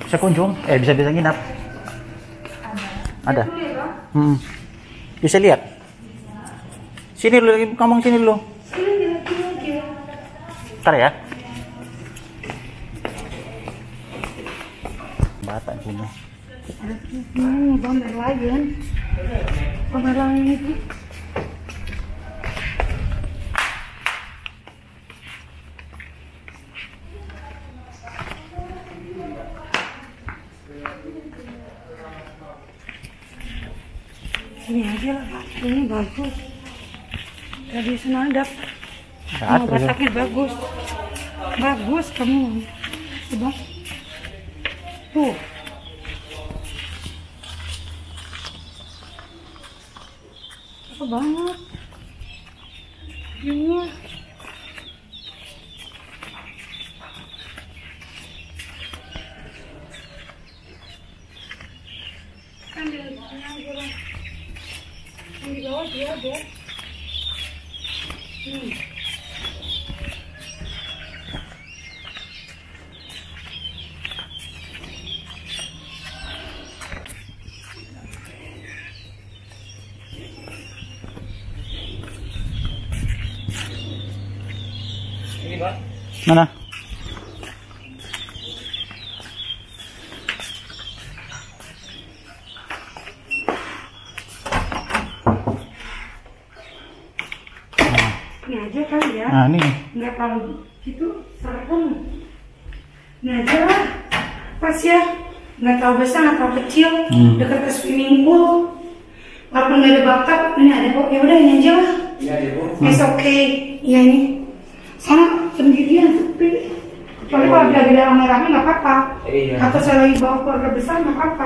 Bisa kunjung, bisa nginap. Ada. Bisa lihat. Sini lu, ngomong sini lu. Ntar ya. Batak sini. Ini pamer lagi kan. Pamer lagi itu. Ini aja lah Pak, ini bagus. Tradisional dap. Bataknya bagus. Bagus kamu. Coba. Tuh. Apa banget. Ini. Kan di bawah dia ada. Ini Pak. Mana? Ini aja kali ya. Nah, ini. Nggak terlalu gitu, serem. Ini aja lah. Pas ya. Nggak terlalu besar, nggak terlalu kecil. Dekat ke swimming pool. Walaupun nggak ada bakat, ini ada kok. Ya udah ini aja lah. Ini ada Bu. It's okay. Iya ini. Sana sendirian sepi. Kecuali kalau dia ada rame-rame nggak apa-apa. Iya. Atau saya lagi bawa keluarga besar nggak apa-apa.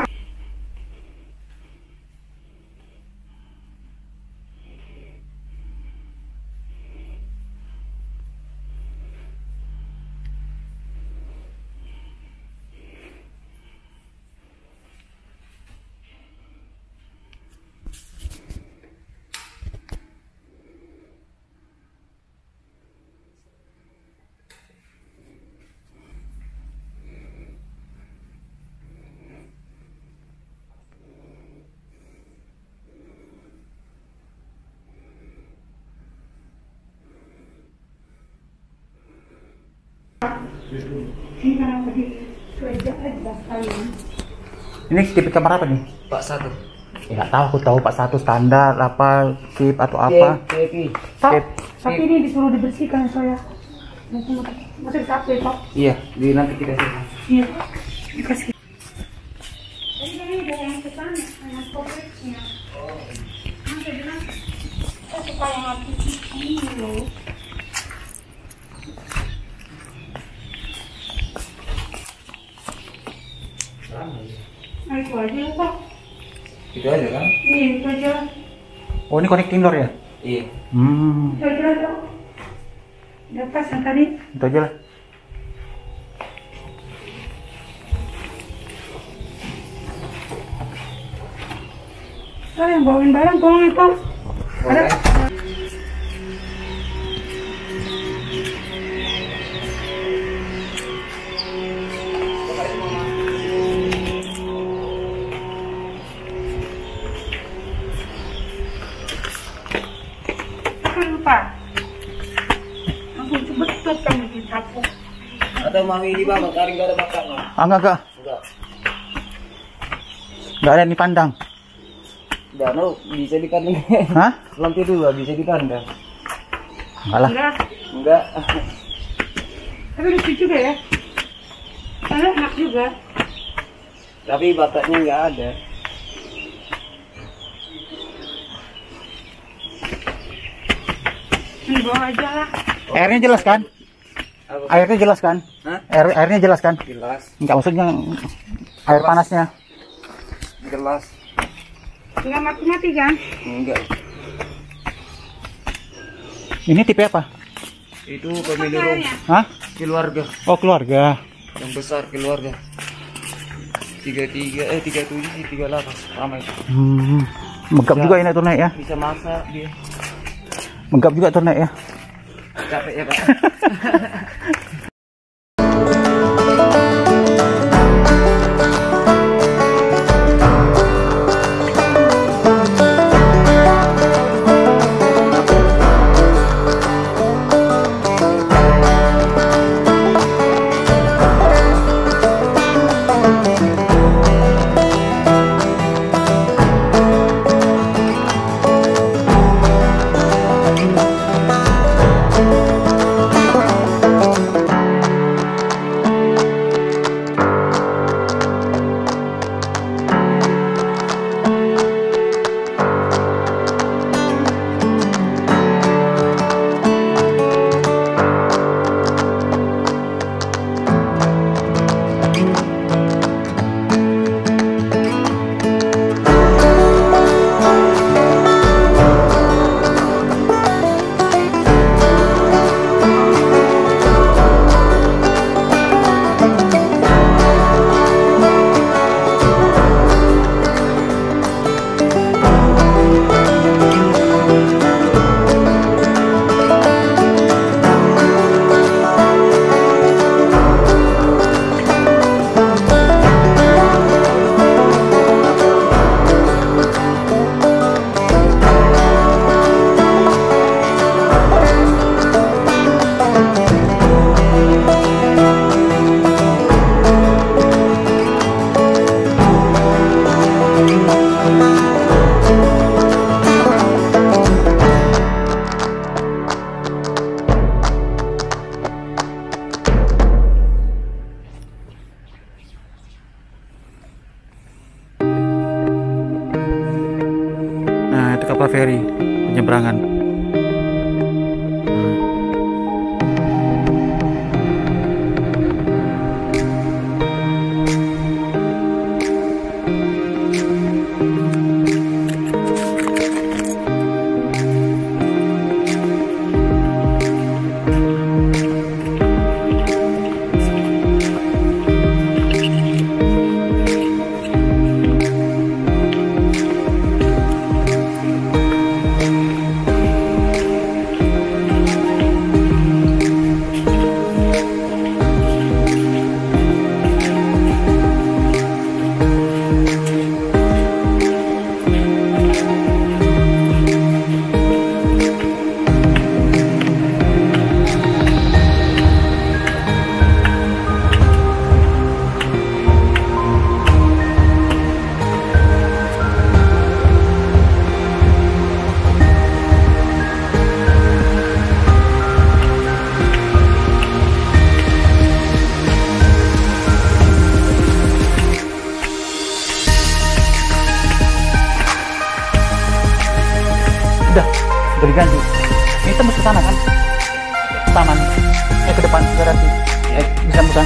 Ini karena tadi kerja aja sekalian. Ini tipe kamar apa nih? Pak 1. Ya, nggak tahu, aku tahu Pak 1 standar apa, keep atau apa. Pak, tapi ini disuruh dibersihkan saya. Masih capek Pak. Iya, nanti kita sih. Iya, dikasih. Tadi kan ada yang kesana, yang kompleksnya. Nanti bilang, saya suka yang api ini loh. Nah, itu aja ya Pak. Itu aja kan? Iya, itu aja. Oh, ini connecting door ya? Iya. Itu aja lah Pak. Udah pas yang tadi. Itu aja lah. Yang bawain barang tolong ya Pak. Ada. Lupa. Aku betul kamu disapu. Atau mau ini Pak, tarik nggak ada bakar Pak? Enggak. Enggak. Nggak ada nih pandang. Danau bisa dikandang. Hah? Lantai 2 bisa dikandang. Enggak. Enggak. Tapi lucu juga ya. Karena enak juga. Tapi bataknya nggak ada. Ini bawa aja lah. Airnya jelas kan? Apa? Airnya jelas kan? Hah? Airnya jelas kan? Jelas. Enggak, maksudnya air panasnya. Jelas. Enggak mati-mati kan? Enggak. Ini tipe apa? Itu family room. Hah? Keluarga. Oh, keluarga. Yang besar keluarga. 37 sih 38 ramai. Megap juga ini tuh naik ya. Bisa masak dia. Megap juga tuh naik ya. Capek ya Pak. kapal feri penyeberangan. Udah diganti. Ini tembus ke sana kan? Taman. Ke depan garasi. Bisa bukan?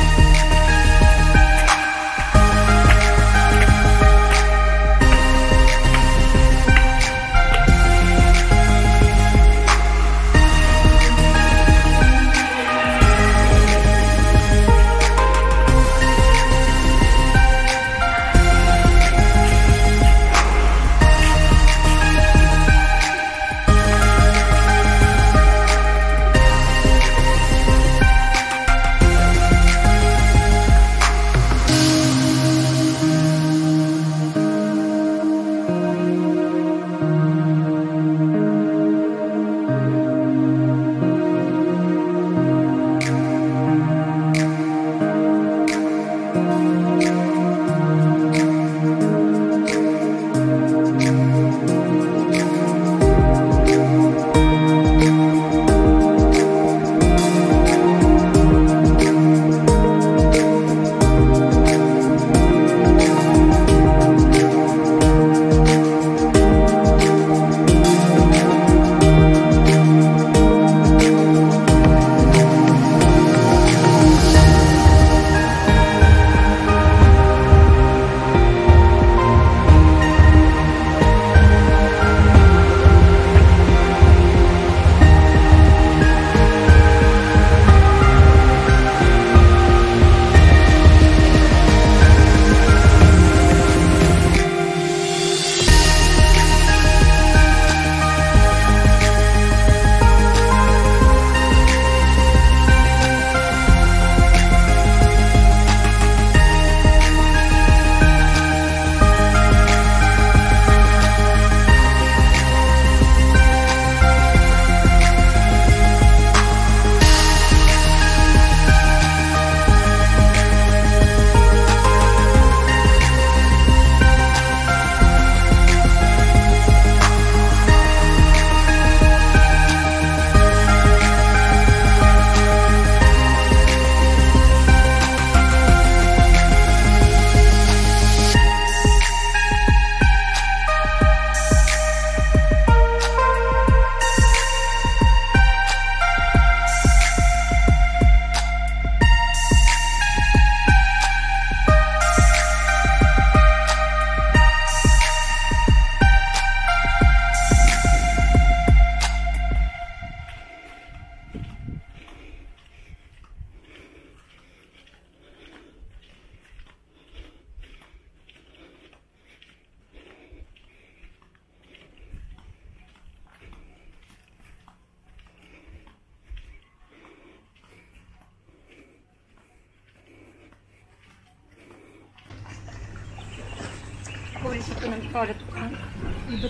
Kau di situ nanti kalau ada tukang ribet.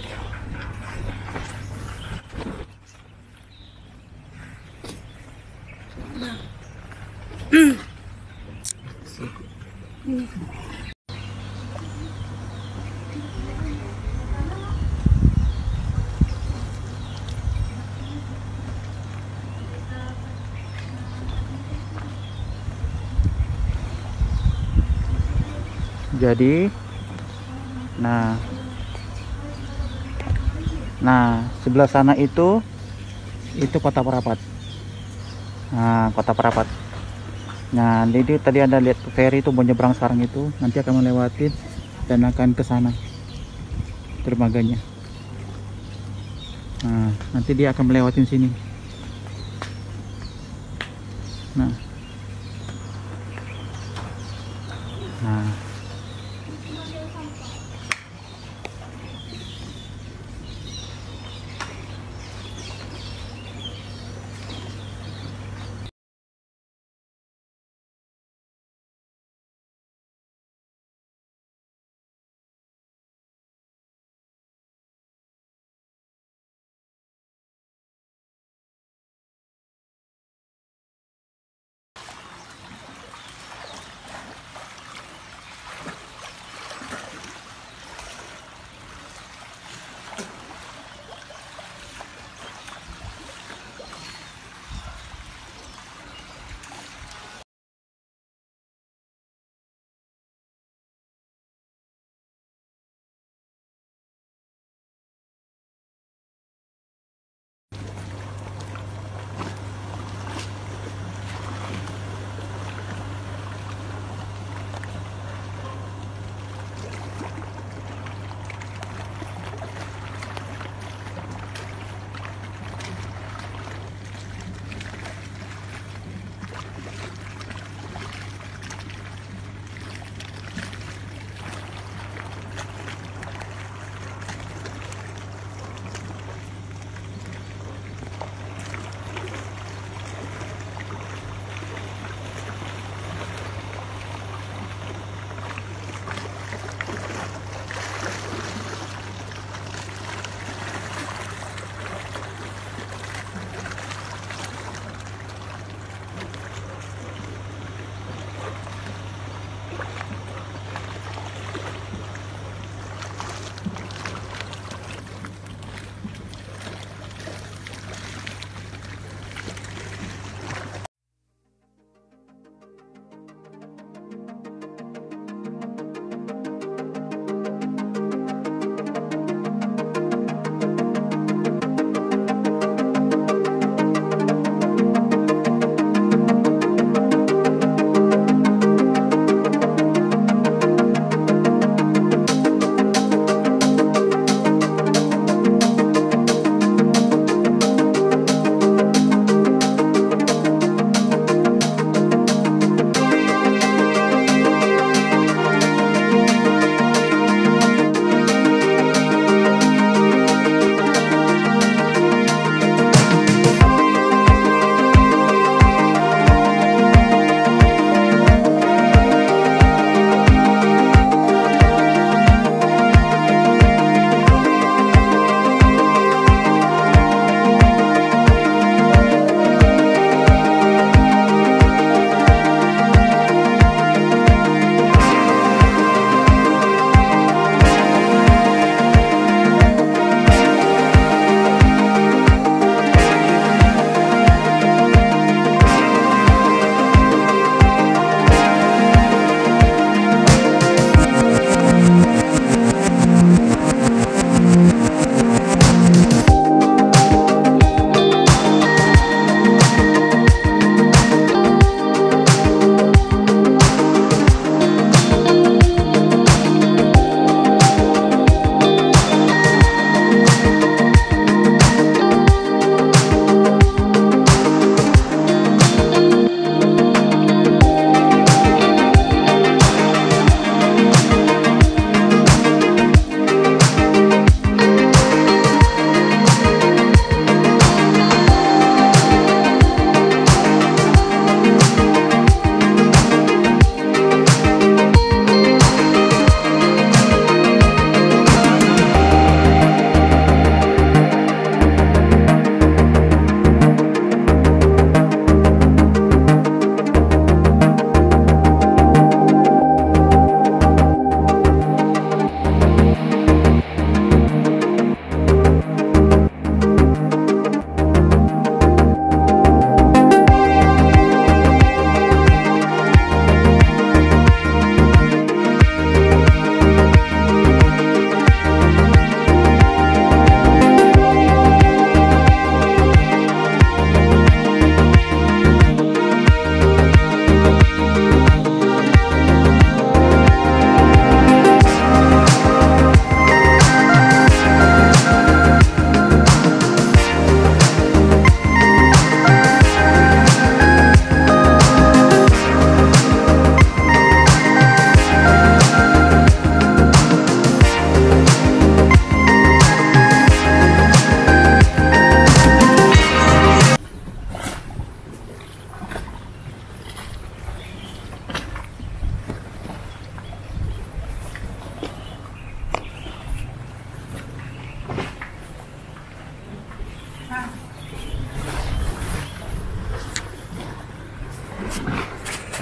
Ini. Jadi, nah Nah, sebelah sana itu Kota Parapat. Nah, Kota Parapat. Nah, jadi tadi ada lihat ferry itu mau nyebrang sekarang itu, nanti akan melewati dan akan ke sana dermaganya. Nah, nanti dia akan melewatin sini. Nah,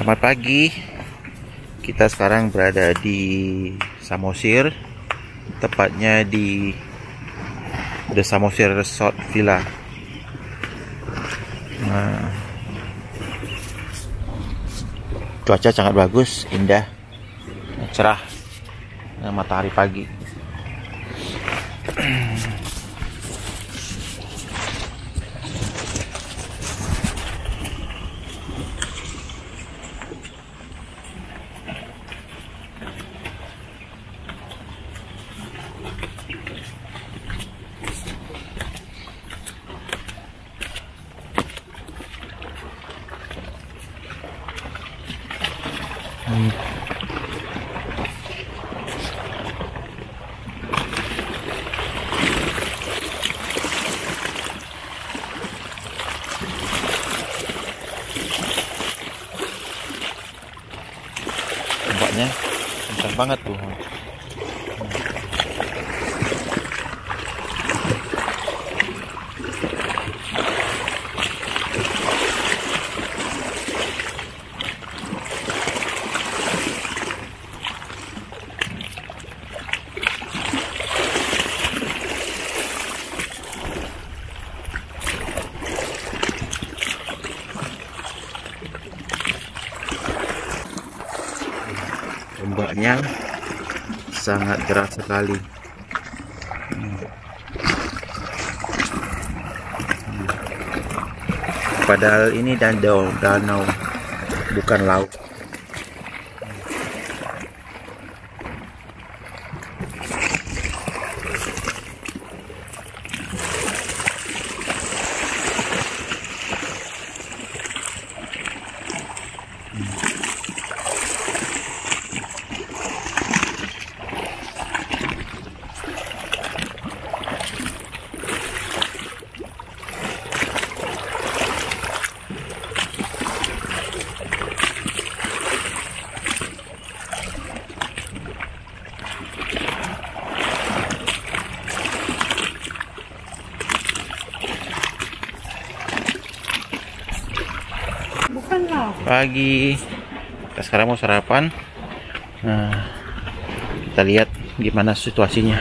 Selamat pagi. Kita sekarang berada di Samosir, tepatnya di The Samosir Resort Villa. Nah, cuaca sangat bagus, indah, cerah, matahari pagi. Ombaknya kencang banget tuh. Ombaknya sangat deras sekali. Padahal ini danau, bukan laut. Pagi, kita sekarang mau sarapan. Nah, kita lihat gimana situasinya.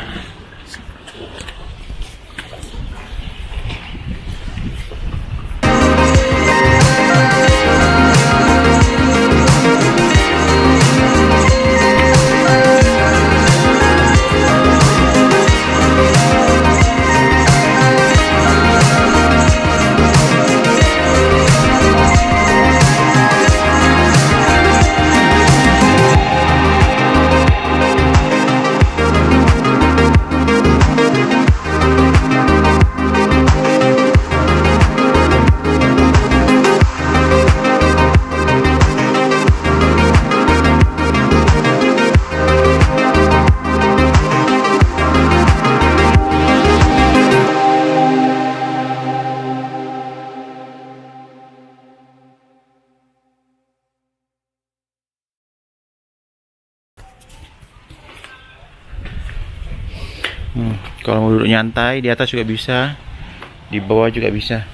Kalau mau duduk nyantai di atas juga bisa, di bawah juga bisa.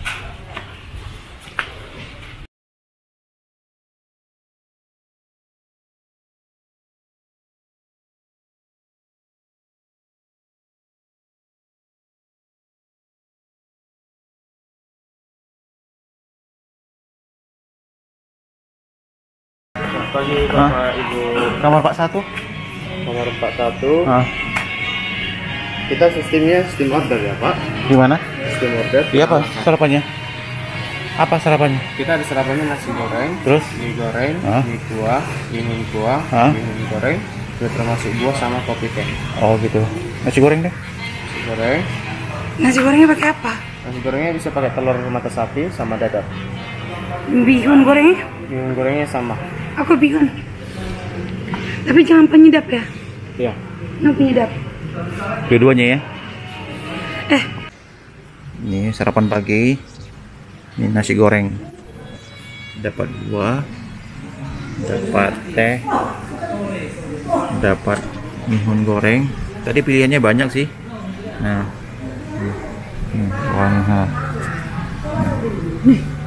Pagi Bapak Ibu. Kamar Pak satu? Kamar 41. Ah. Kita sistemnya sistem order ya Pak. Gimana? Sistem order. Iya apa sarapannya? Apa sarapannya? Kita ada sarapannya nasi goreng, Terus? mie goreng, Ah. mie kuah, mie kuah, Ah. mie goreng, juga termasuk buah sama kopi teh. Oh gitu. Nasi goreng deh. Nasi goreng. Nasi gorengnya pakai apa? Nasi gorengnya bisa pakai telur mata sapi sama dadar. Bihun gorengnya? Mie gorengnya sama. Aku bihun. Tapi jangan penyedap ya. Iya. Jangan penyedap. Dua-duanya ya. Ini sarapan pagi. Ini nasi goreng. Dapat buah, dapat teh, dapat mihun goreng. Tadi pilihannya banyak sih. Nah, wangi.